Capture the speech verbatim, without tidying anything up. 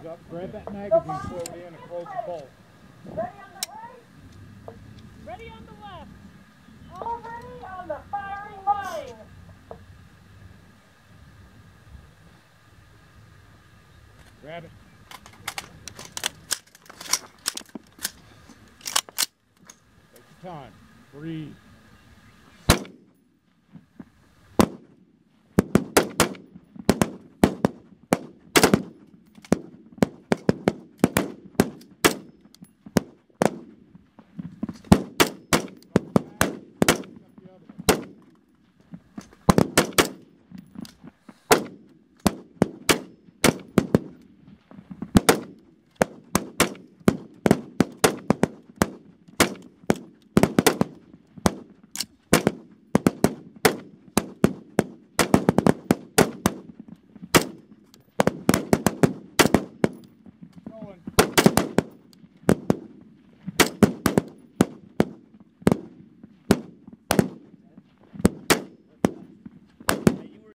up, grab that magazine, throw it in, and close the bolt. Ready on the right? Ready on the left. All ready on the firing line. Grab it. Take your time. Breathe.